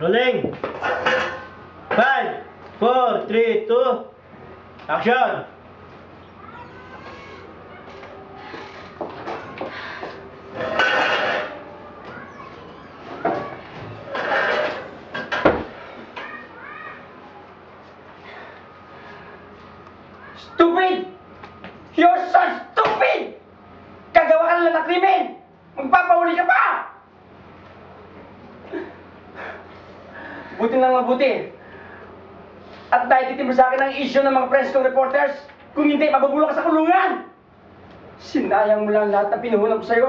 Rolling! 5, 4, 3, 2, action! Stupid! You're so stupid! Kagawa ka lang ng krimen! Magpapahuli ka pa! Buti lang mabuti. At naititim mo sa akin ang issue ng mga press kong reporters. Kung hindi, mabubulok ka sa kulungan! Sinayang mo lang lahat ng pinuhunan ko sa'yo.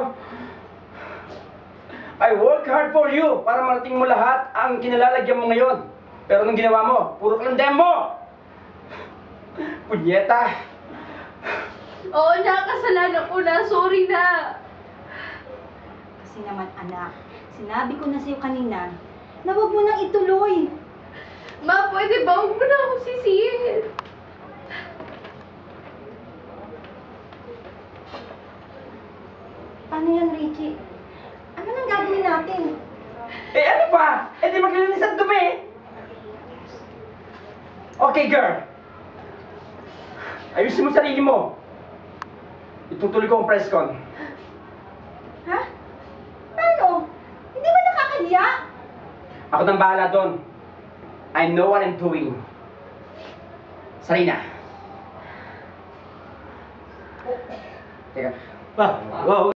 I work hard for you para marating mo lahat ang kinalalagyan mo ngayon. Pero nung ginawa mo, puro ka lang demo! Punyeta! Oo na, kasalanan ko na. Sorry na. Kasi naman anak, sinabi ko na sa'yo kanina na huwag mo nang ituloy. Ma, pwede ba? Huwag mo na akong sisihin. Paano yan, Richie? Ano nang gagawin natin? Eh ano pa? Eh di maglilinis ang dumi! Okay, girl. Ayusin mo sarili mo. Itutuloy ko ang press con. Ha? Paano? Hindi ba nakakahiya? Ako nang bahala doon. I know what I'm doing. Sarina. Teka. Wow!